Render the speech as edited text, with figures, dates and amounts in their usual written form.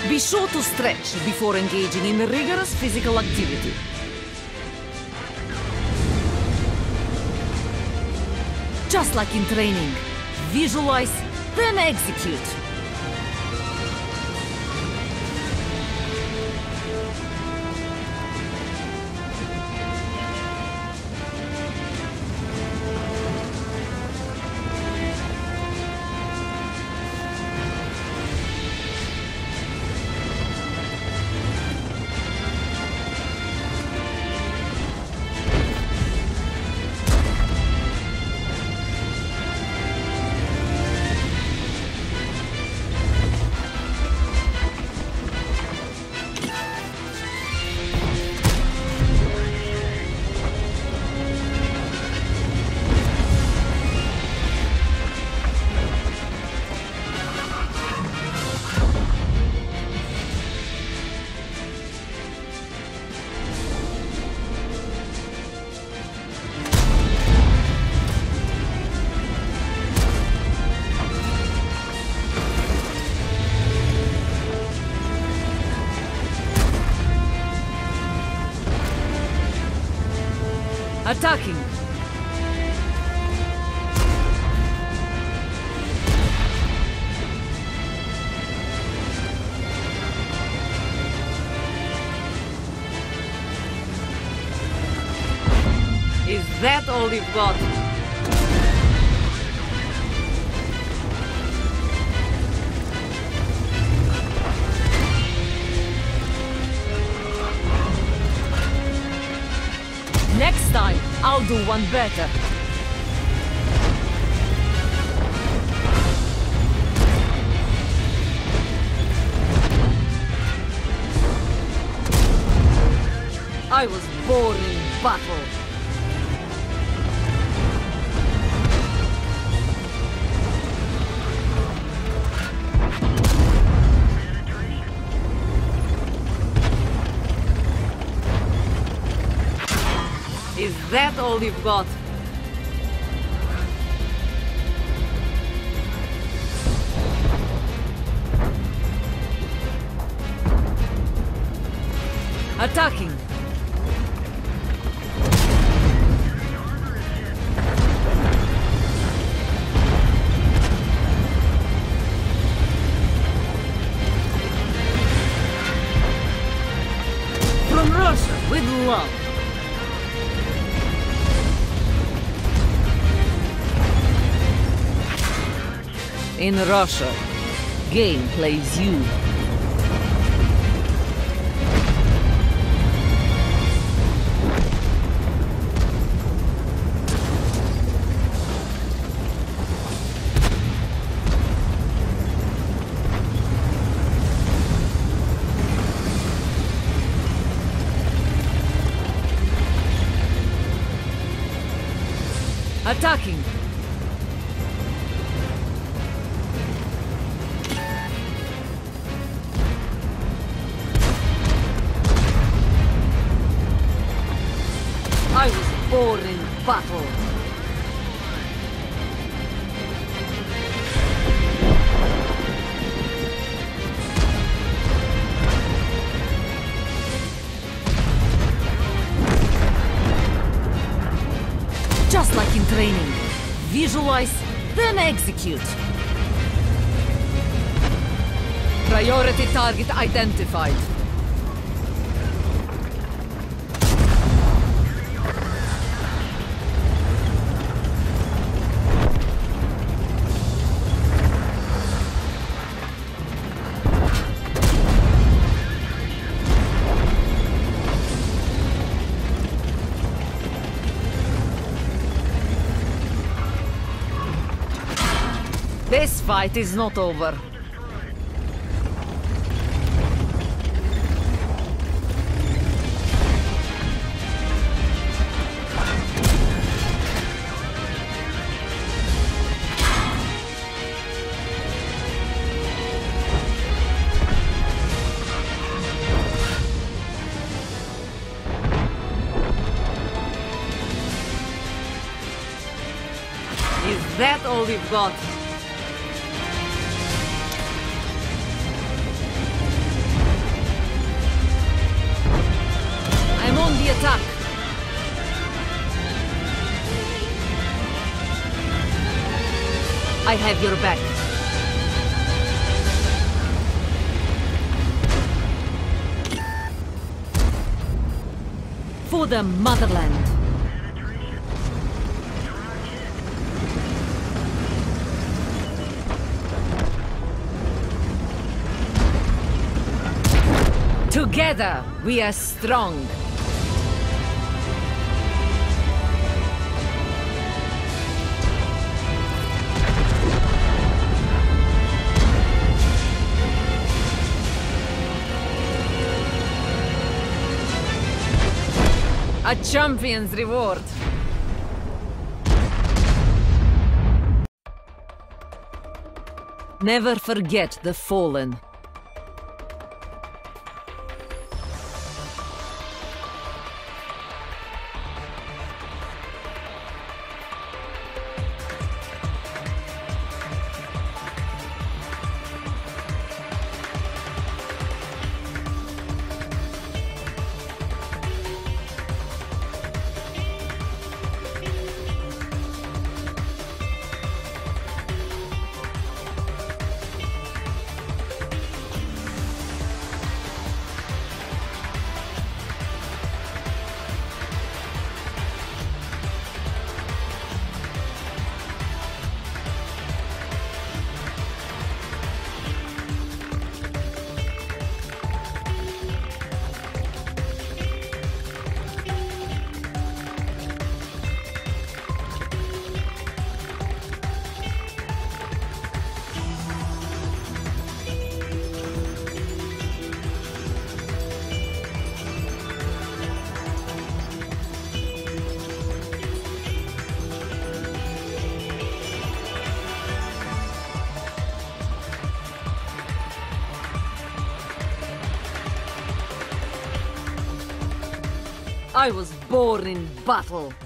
Be sure to stretch before engaging in rigorous physical activity. Just like in training, visualize, then execute. Attacking! Is that all you've got? Next time, I'll do one better. I was born in battle. Is that all you've got? Attacking! From Russia, with love. In Russia, game plays you. Attacking! I was born in battle. Just like in training, visualize, then execute. Priority target identified. This fight is not over. Is that all you've got? attack! I have your back. For the motherland. Together, we are strong. A champion's reward. Never forget the fallen. I was born in battle.